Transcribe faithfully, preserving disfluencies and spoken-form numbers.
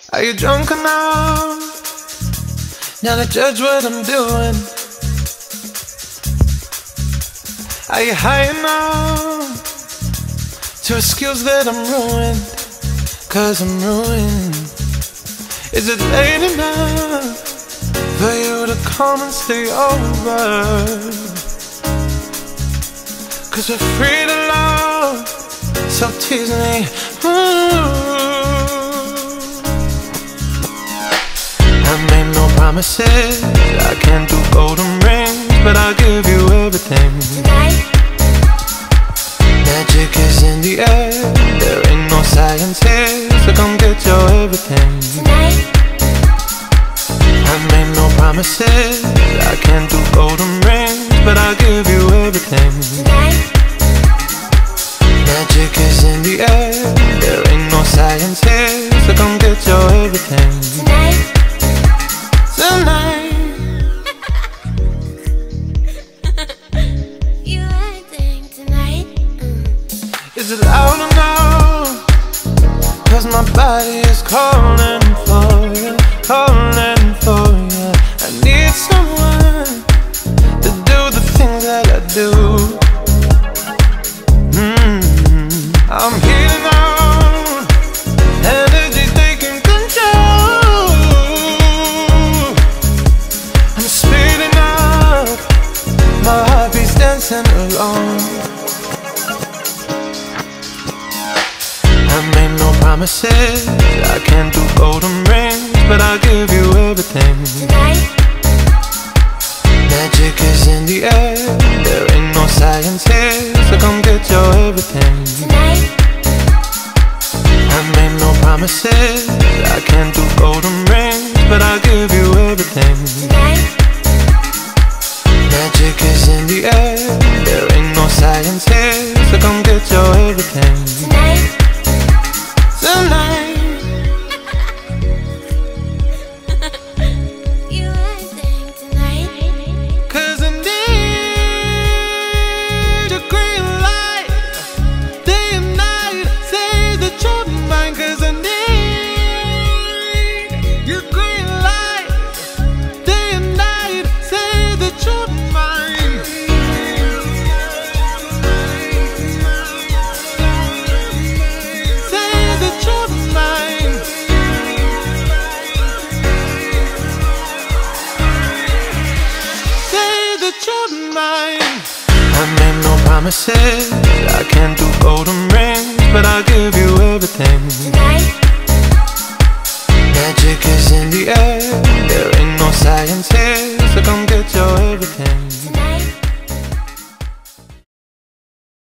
Are you drunk enough now to judge what I'm doing? Are you high enough to excuse that I'm ruined? Cause I'm ruined. Is it late enough for you to come and stay over? Cause we're free to love, so tease me. Ooh. I made no promises, I can't do golden rings, but I'll give you everything. Tonight, Magic is in the air, there ain't no science here, so come get your everything. tonight, I made no promises, I can't do golden rings, but I'll give you everything. tonight, Magic is in the air, there ain't no science here, so come get your everything. tonight. Tonight, You acting tonight. Mm. is it loud enough? Cause my body is calling for you, calling for you. I need someone to do the things that I do. mm, I'm healing out, energy taking control. I'm speeding up, my heartbeat's dancing alone. I made no promises, I can't do golden rings, but I'll give you everything. Tonight, Magic is in the air, there ain't no science here, so come get your everything. tonight, I made no promises, I can't do golden rings, but I'll give you everything. tonight, Magic is in the air, there ain't no science here, so come get your everything. tonight. Tonight, You acting tonight. cause I need a green light, day and night, say that you're mine. Cause I need your green light, day and night, say that you're mine. Say that you're mine. Say that you're mine. I made no promises, I can't do golden rings, but I'll give you everything. Tonight, Magic is in the air, there ain't no science here, so come get your everything.